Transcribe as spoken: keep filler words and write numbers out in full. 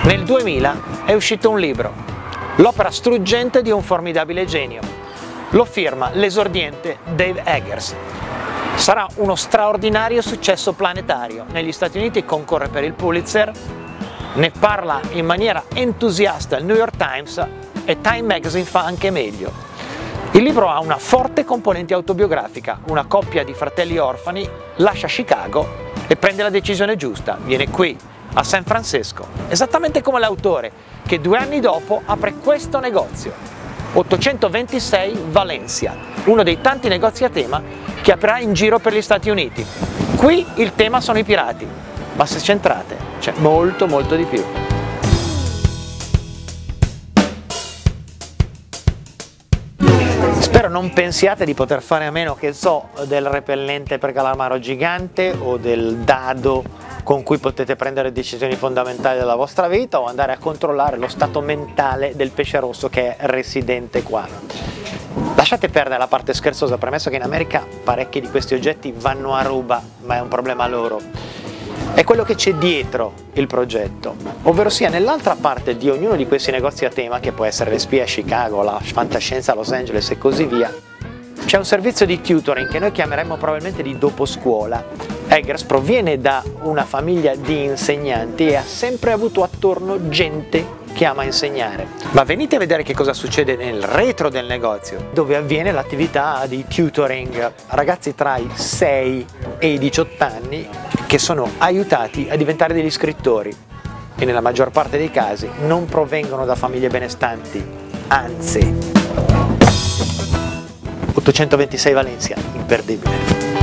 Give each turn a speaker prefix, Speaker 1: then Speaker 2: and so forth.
Speaker 1: Nel duemila è uscito un libro, l'opera struggente di un formidabile genio. Lo firma l'esordiente Dave Eggers. Sarà uno straordinario successo planetario. Negli Stati Uniti concorre per il Pulitzer, ne parla in maniera entusiasta il New York Times e Time Magazine fa anche meglio. Il libro ha una forte componente autobiografica. Una coppia di fratelli orfani lascia Chicago e prende la decisione giusta. Viene qui, a San Francisco, esattamente come l'autore, che due anni dopo apre questo negozio, ottocentoventisei Valencia, uno dei tanti negozi a tema che aprirà in giro per gli Stati Uniti. Qui il tema sono i pirati, ma se centrate c'è molto molto di più. Spero non pensiate di poter fare a meno, che so, del repellente per calamaro gigante o del dado con cui potete prendere decisioni fondamentali della vostra vita, o andare a controllare lo stato mentale del pesce rosso che è residente qua. Lasciate perdere la parte scherzosa, premesso che in America parecchi di questi oggetti vanno a ruba, ma è un problema loro. È quello che c'è dietro il progetto, ovvero sia nell'altra parte di ognuno di questi negozi a tema, che può essere le spie a Chicago, la fantascienza a Los Angeles e così via, c'è un servizio di tutoring che noi chiameremmo probabilmente di doposcuola. Eggers proviene da una famiglia di insegnanti e ha sempre avuto attorno gente che ama insegnare. Ma venite a vedere che cosa succede nel retro del negozio, dove avviene l'attività di tutoring. Ragazzi tra i sei e i diciotto anni che sono aiutati a diventare degli scrittori e nella maggior parte dei casi non provengono da famiglie benestanti, anzi. ottocentoventisei Valencia, imperdibile.